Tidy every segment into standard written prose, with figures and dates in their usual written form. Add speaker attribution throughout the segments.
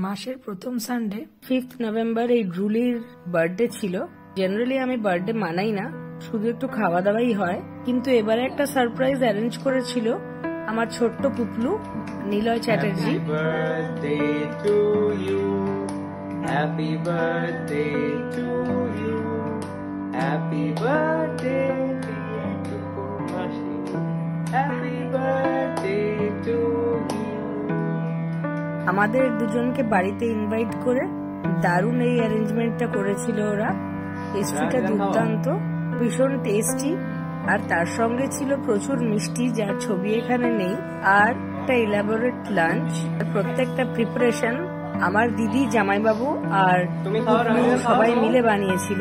Speaker 1: মাসের প্রথম Sunday 5th November এই ড্রুলির বার্থডে ছিল। জেনারেলি আমি বার্থডে মানাই না, শুধু একটু খাওয়া দাওয়াই হয়, কিন্তু এবারে একটা সারপ্রাইজ অ্যারেঞ্জ করেছিল আমার ছোট্ট পুপলু Niloy Chatterjee.
Speaker 2: Happy birthday to you. Happy birthday to Mashi. Happy birthday to you.
Speaker 1: আমাদের দুজনকে বাড়িতে ইনভাইট করে দারুণ এই অ্যারেঞ্জমেন্টটা করেছিল ওরা। পেস্ট্রিটা দুর্দান্ত, ভীষণ টেস্টি, আর তার সঙ্গে ছিল প্রচুর মিষ্টি যার ছবি এখানে নেই, আর একটা ইলাবোরেট লাঞ্চ। প্রত্যেকটা প্রিপারেশন আমার দিদি, জামাইবাবু আর সবাই মিলে বানিয়েছিল।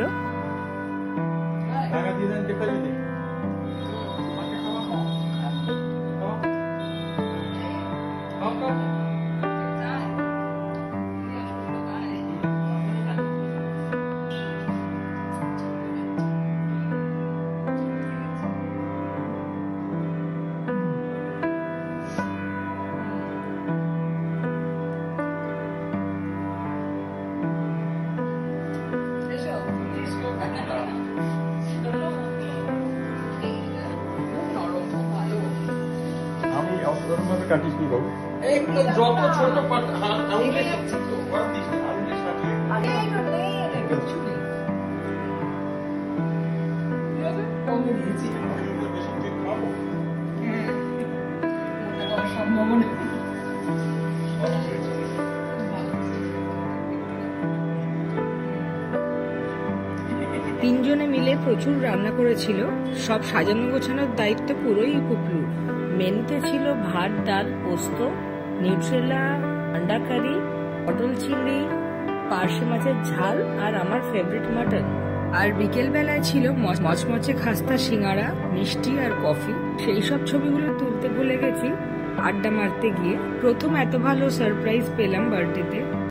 Speaker 3: কাটিস নি বাবু, একদম যত ছোট আঙুলে
Speaker 1: তিনজনে মিলে প্রচুর রান্না করেছিল। সব সাজানো গোছানোর দায়িত্ব পুরোই পুপলুর। মেনুতে ছিল ভাত, ডাল, পোস্ত, নিউট্রেলা, আন্ডা কারি, পটল চিংড়ি, পার্শে মাছের ঝাল, আর আমার ফেভারিট মাটন। আর বিকেল বেলায় ছিল মচমচে খাস্তা, সিঙ্গারা, মিষ্টি আর কফি। সেই সব ছবিগুলো তুলতে ভুলে গেছি আড্ডা মারতে গিয়ে। প্রথম এত ভালো সারপ্রাইজ পেলাম বার্থডেতে।